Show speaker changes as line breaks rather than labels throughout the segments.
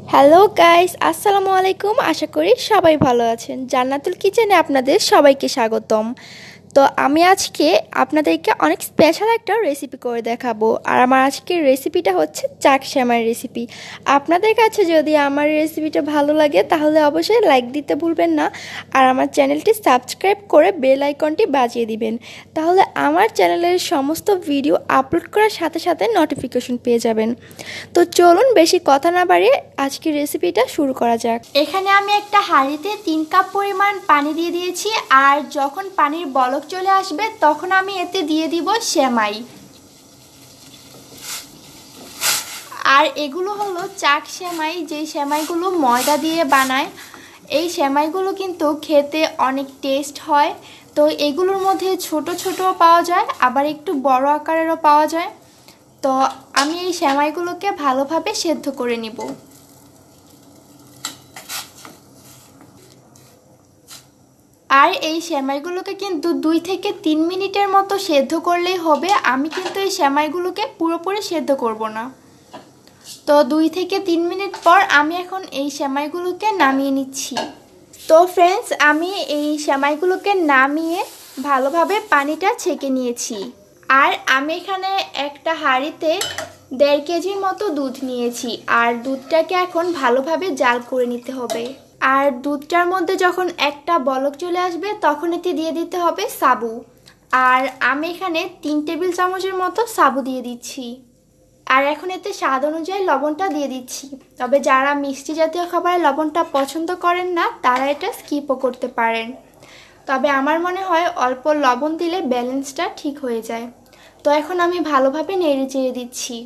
Hello guys, আসসালামু আলাইকুম। আশা করি সবাই ভালো আছেন। জান্নাতুল কিচেনে আপনাদের সবাইকে স্বাগতম। তো আমি আজকে আপনাদেরকে অনেক স্পেশাল একটা রেসিপি করে দেখাবো। আর আমার আজকের রেসিপিটা হচ্ছে চাক সেমাইয়ের রেসিপি। আপনাদের কাছে যদি আমার রেসিপিটা ভালো লাগে তাহলে অবশ্যই লাইক দিতে ভুলবেন না। আর আমার চ্যানেলটি সাবস্ক্রাইব করে বেল আইকনটি বাজিয়ে দিবেন। তাহলে আমার চ্যানেলের সমস্ত ভিডিও আপলোড করার সাথে সাথে নোটিফিকেশন পেয়ে যাবেন। তো চলুন বেশি কথা না বাড়িয়ে আজকের রেসিপিটা শুরু করা যাক।
এখানে আমি একটা হাঁড়িতে 3 কাপ পরিমাণ পানি দিয়ে দিয়েছি। আর যখন পানির বলক চলে আসবে তখন আমি এতে দিয়ে দিব সেমাই। আর এগুলো হলো চাক সেমাই, যেই সেমাইগুলো ময়দা দিয়ে বানায়। এই সেমাইগুলো কিন্তু খেতে অনেক টেস্ট হয়। তো এগুলোর মধ্যে ছোট ছোটও পাওয়া যায়, আবার একটু বড় আকারেরও পাওয়া যায়। তো আমি এই সেমাইগুলোকে ভালোভাবে সেদ্ধ করে নিব। আর এই সেমাইগুলোকে কিন্তু 2 থেকে 3 মিনিটের মতো সেদ্ধ করলেই হবে। আমি কিন্তু এই সেমাইগুলোকে পুরোপুরি সেদ্ধ করব না। তো 2 থেকে 3 মিনিট পর আমি এখন এই সেমাইগুলোকে নামিয়ে নিচ্ছি। তো ফ্রেন্ডস, আমি এই সেমাইগুলোকে নামিয়ে ভালোভাবে পানিটা ছেঁকে নিয়েছি। আর আমি এখানে একটা হাঁড়িতে 1.5 কেজির মতো দুধ নিয়েছি। আর দুধটাকে এখন ভালোভাবে জাল করে নিতে হবে। আর দুধটার মধ্যে যখন একটা বলক চলে আসবে তখন এতে দিয়ে দিতে হবে সাবু। আর আমি এখানে 3 টেবিল চামচের মতো সাবু দিয়ে দিচ্ছি। আর এখন এতে স্বাদ অনুযায়ী লবণটা দিয়ে দিচ্ছি। তবে যারা মিষ্টি জাতীয় খাবারে লবণটা পছন্দ করেন না তারা এটা স্কিপও করতে পারেন। তবে আমার মনে হয় অল্প লবণ দিলে ব্যালেন্সটা ঠিক হয়ে যায়। তো এখন আমি ভালোভাবে নেড়ে চেড়ে দিচ্ছি।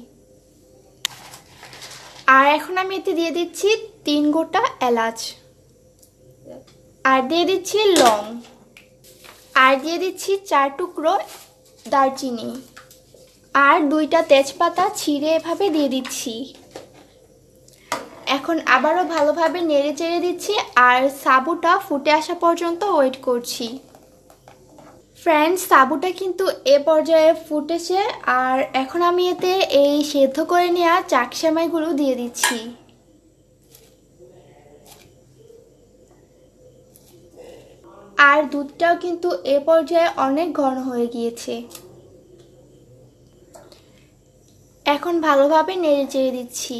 আর এখন আমি এতে দিয়ে দিচ্ছি 3 গোটা এলাচ, আর দিয়ে দিচ্ছি লং, আর দিয়ে দিচ্ছি 4 টুকরো দারচিনি, আর 2টা তেজপাতা ছিঁড়ে এভাবে দিয়ে দিচ্ছি। এখন আবারও ভালোভাবে নেড়ে চেড়ে দিচ্ছি। আর সাবুটা ফুটে আসা পর্যন্ত ওয়েট করছি। ফ্রেন্ডস, সাবুটা কিন্তু এ পর্যায়ে ফুটেছে। আর এখন আমি এতে এই সেদ্ধ করে নেওয়া চাক সেমাইগুলো দিয়ে দিচ্ছি। আর দুধটাও কিন্তু এ পর্যায়ে অনেক ঘন হয়ে গিয়েছে। এখন ভালোভাবে নেড়ে চেড়ে দিচ্ছি।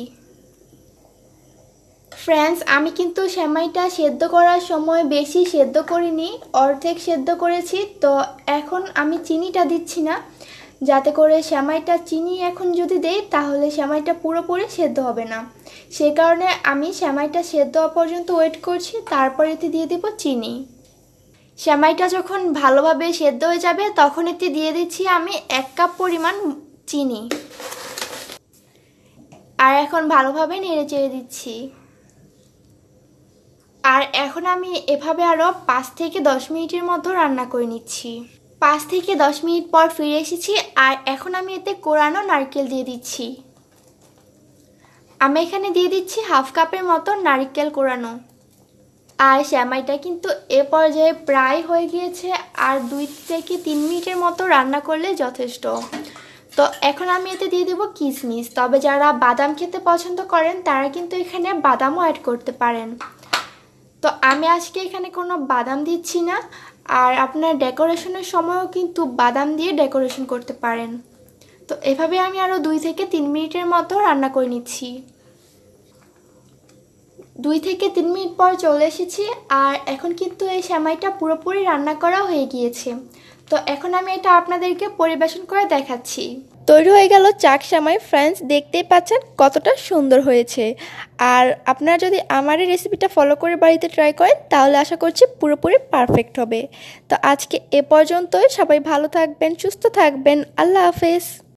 ফ্রেন্ডস, আমি কিন্তু সেমাইটা সেদ্ধ করার সময় বেশি সেদ্ধ করিনি, অর্ধেক সেদ্ধ করেছি। তো এখন আমি চিনিটা দিচ্ছি না, যাতে করে সেমাইটা চিনি এখন যদি দেই তাহলে সেমাইটা পুরোপুরি সেদ্ধ হবে না। সেই কারণে আমি সেমাইটা সেদ্ধ হওয়া পর্যন্ত ওয়েট করছি, তারপর এতে দিয়ে দেব চিনি। সেমাইটা যখন ভালোভাবে সেদ্ধ হয়ে যাবে তখন এতে দিয়ে দিচ্ছি আমি 1 কাপ পরিমাণ চিনি। আর এখন ভালোভাবে নেড়ে চেড়ে দিচ্ছি। আর এখন আমি এভাবে আরও 5 থেকে 10 মিনিটের মতো রান্না করে নিচ্ছি। 5 থেকে 10 মিনিট পর ফিরে এসেছি। আর এখন আমি এতে কোরানো নারকেল দিয়ে দিচ্ছি। আমি এখানে দিয়ে দিচ্ছি 1/2 কাপের মতো নারকেল কোরানো। আর সেমাইটা কিন্তু এ পর্যায়ে প্রায় হয়ে গিয়েছে। আর 2 থেকে 3 মিনিটের মতো রান্না করলে যথেষ্ট। তো এখন আমি এতে দিয়ে দেবো কিশমিশ। তবে যারা বাদাম খেতে পছন্দ করেন তারা কিন্তু এখানে বাদামও অ্যাড করতে পারেন। তো আমি আজকে এখানে কোনো বাদাম দিচ্ছি না। আর আপনার ডেকোরেশনের সময়ও কিন্তু বাদাম দিয়ে ডেকোরেশন করতে পারেন। তো এভাবে আমি আরও 2 থেকে 3 মিনিটের মতো রান্না করে নিচ্ছি। 2 থেকে 3 মিনিট পর চলে এসেছি। আর এখন কিন্তু এই সেমাইটা পুরোপুরি রান্না করা হয়ে গিয়েছে। তো এখন আমি এটা আপনাদেরকে পরিবেশন করে দেখাচ্ছি।
তৈরি হয়ে গেল চাক সেমাই। ফ্রেন্ডস, দেখতেই পাচ্ছেন কতটা সুন্দর হয়েছে। আর আপনারা যদি আমার এই রেসিপিটা ফলো করে বাড়িতে ট্রাই করেন তাহলে আশা করছি পুরোপুরি পারফেক্ট হবে। তো আজকে এ পর্যন্তই। সবাই ভালো থাকবেন, সুস্থ থাকবেন। আল্লাহ হাফেজ।